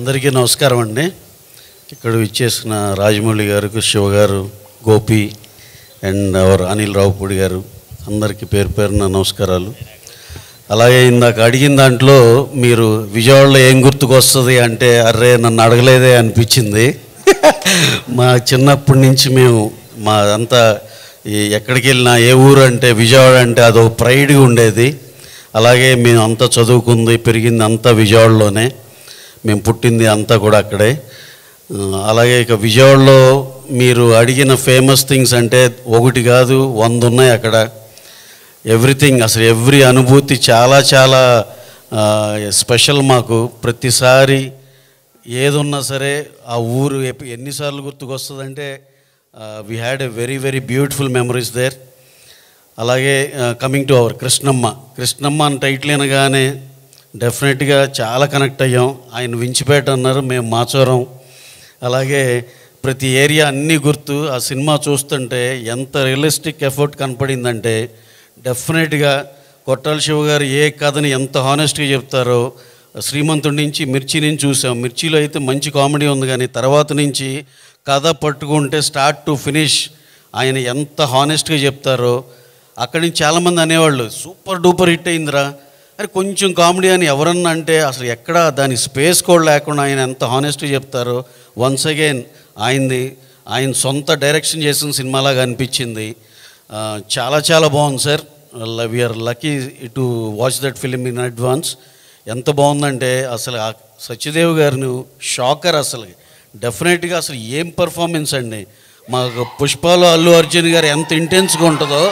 అందరికీ నమస్కారం అండి. ఇక్కడ ఇచ్చేసిన రాజమౌళి గారికి, శివ గారు, గోపి అండ్ అవర్ అనిల్ రావుపూడి గారు అందరికీ పేరు పేరున నమస్కారాలు. అలాగే ఇందాక అడిగిన దాంట్లో మీరు విజయవాడలో ఏం గుర్తుకొస్తుంది అంటే అర్రే నన్ను అడగలేదే అనిపించింది. మా చిన్నప్పటి నుంచి మా అంతా ఎక్కడికి వెళ్ళినా ఏ ఊరు అంటే విజయవాడ అంటే అదొక ప్రైడ్గా ఉండేది. అలాగే మేము అంతా చదువుకుంది పెరిగింది అంతా విజయవాడలోనే, మేము పుట్టింది అంతా కూడా అక్కడే. అలాగే ఇక విజయవాడలో మీరు అడిగిన ఫేమస్ థింగ్స్ అంటే ఒకటి కాదు 100 ఉన్నాయి అక్కడ. ఎవ్రీథింగ్, అసలు ఎవ్రీ అనుభూతి చాలా చాలా స్పెషల్ మాకు. ప్రతిసారి ఏదున్నా సరే ఆ ఊరు ఎన్నిసార్లు గుర్తుకొస్తుందంటే we had a very very beautiful memories there. అలాగే కమింగ్ టు అవర్ కృష్ణమ్మ అని టైటిల్ అనగానే డెఫినెట్గా చాలా కనెక్ట్ అయ్యాం. ఆయన వించిపేట అన్నారు, మేము మాచవరం. అలాగే ప్రతి ఏరియా అన్నీ గుర్తు. ఆ సినిమా చూస్తుంటే ఎంత రియలిస్టిక్ ఎఫర్ట్ కనపడిందంటే డెఫినెట్గా కొట్టాల శివ గారు ఏ కథని ఎంత హానెస్ట్గా చెప్తారో. శ్రీమంతుడి నుంచి మిర్చి నుంచి చూసాం. మిర్చిలో అయితే మంచి కామెడీ ఉంది, కానీ తర్వాత నుంచి కథ పట్టుకుంటే స్టార్ట్ టు ఫినిష్ ఆయన ఎంత హానెస్ట్గా చెప్తారో. అక్కడి నుంచి చాలామంది అనేవాళ్ళు సూపర్ డూపర్ హిట్ అయిందిరా అని. కొంచెం కామెడీ అని ఎవరన్నా అంటే అసలు ఎక్కడ దాని స్పేస్ కూడా లేకుండా ఆయన ఎంత హానెస్ట్గా చెప్తారో. వన్స్ అగైన్ ఆయన సొంత డైరెక్షన్ చేసిన సినిమాలాగా అనిపించింది. చాలా చాలా బాగుంది sir. We are lucky to watch that film in advance. ఎంత బాగుందంటే అసలు సత్యదేవ్ గారిని షాకర్. అసలు డెఫినెట్గా అసలు ఏం పర్ఫార్మెన్స్ అండి. మాకు పుష్పలో అల్లు అర్జున్ గారు ఎంత ఇంటెన్స్గా ఉంటుందో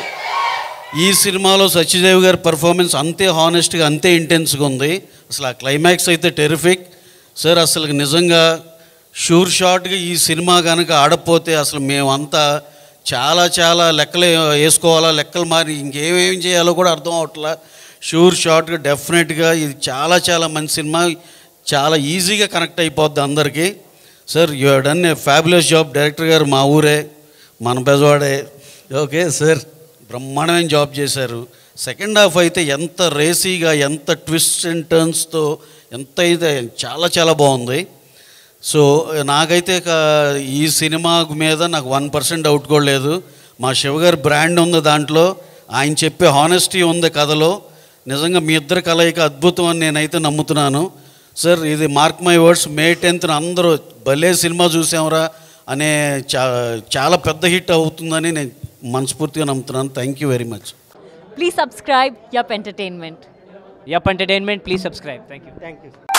ఈ సినిమాలో సత్యదేవ్ గారి పర్ఫార్మెన్స్ అంతే హానెస్ట్గా అంతే ఇంటెన్స్గా ఉంది. అసలు ఆ క్లైమాక్స్ అయితే టెరిఫిక్ సార్. అసలు నిజంగా షూర్ షాట్గా ఈ సినిమా కనుక ఆడపోతే అసలు మేమంతా చాలా చాలా లెక్కలు వేసుకోవాలా, లెక్కలు మారి ఇంకేమేం చేయాలో కూడా అర్థం అవట్లా. షూర్ షాట్గా డెఫినెట్గా ఇది చాలా చాలా మంచి సినిమా. చాలా ఈజీగా కనెక్ట్ అయిపోద్ది అందరికీ. Sir you have done a fabulous job. Director గారు మా ఊరే, మన బెజవాడే. ఓకే సార్, బ్రహ్మాండమైన జాబ్ చేశారు. సెకండ్ హాఫ్ అయితే ఎంత రేసీగా, ఎంత ట్విస్ట్ అండ్ టర్న్స్తో ఎంత అయితే చాలా చాలా బాగుంది. సో నాకైతే ఈ సినిమా మీద నాకు 1% డౌట్ కూడా లేదు. మా శివగారి బ్రాండ్ ఉంది దాంట్లో, ఆయన చెప్పే హానెస్టీ ఉంది కథలో. నిజంగా మీ ఇద్దరు కలయిక అద్భుతం అని నేనైతే నమ్ముతున్నాను సార్. ఇది mark my words, May 10th అందరూ భలే సినిమా చూసాంరా అనే చాలా పెద్ద హిట్ అవుతుందని నేను మనస్ఫూర్తిగా నమ్ముతున్నాను. Thank you very much. Please subscribe Yup Entertainment. Yup Entertainment, please subscribe. Thank you.